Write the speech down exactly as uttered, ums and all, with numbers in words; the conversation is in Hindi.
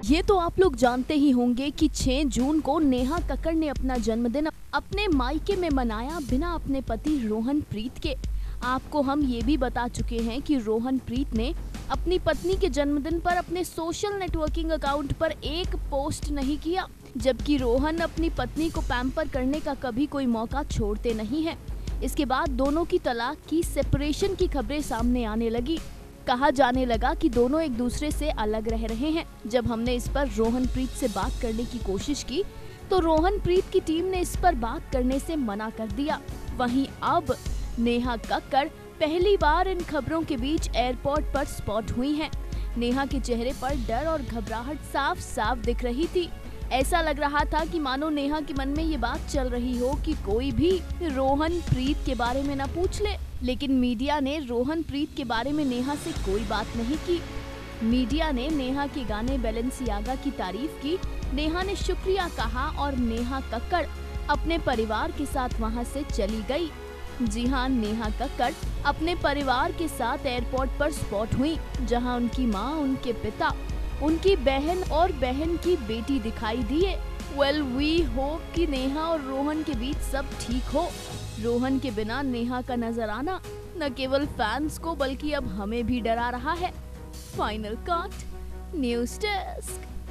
ये तो आप लोग जानते ही होंगे कि छह जून को नेहा कक्कड़ ने अपना जन्मदिन अपने मायके में मनाया बिना अपने पति रोहन प्रीत के। आपको हम ये भी बता चुके हैं कि रोहन प्रीत ने अपनी पत्नी के जन्मदिन पर अपने सोशल नेटवर्किंग अकाउंट पर एक पोस्ट नहीं किया, जबकि रोहन अपनी पत्नी को पैम्पर करने का कभी कोई मौका छोड़ते नहीं हैं। इसके बाद दोनों की तलाक की सेपरेशन की खबरें सामने आने लगी। कहा जाने लगा कि दोनों एक दूसरे से अलग रह रहे हैं। जब हमने इस पर रोहन प्रीत से बात करने की कोशिश की तो रोहन प्रीत की टीम ने इस पर बात करने से मना कर दिया। वहीं अब नेहा कक्कड़ पहली बार इन खबरों के बीच एयरपोर्ट पर स्पॉट हुई हैं। नेहा के चेहरे पर डर और घबराहट साफ साफ दिख रही थी। ऐसा लग रहा था कि मानो नेहा के मन में ये बात चल रही हो कि कोई भी रोहन प्रीत के बारे में न पूछ ले। लेकिन मीडिया ने रोहन प्रीत के बारे में नेहा से कोई बात नहीं की। मीडिया ने नेहा के गाने बैलेंसियागा की तारीफ की। नेहा ने शुक्रिया कहा और नेहा कक्कड़ अपने परिवार के साथ वहां से चली गई। जी हाँ, नेहा कक्कड़ अपने परिवार के साथ एयरपोर्ट पर स्पॉट हुई, जहां उनकी मां, उनके पिता, उनकी बहन और बहन की बेटी दिखाई दिए। वेल वी होप कि नेहा और रोहन के बीच सब ठीक हो। रोहन के बिना नेहा का नजर आना न केवल फैंस को बल्कि अब हमें भी डरा रहा है। Final cut news desk.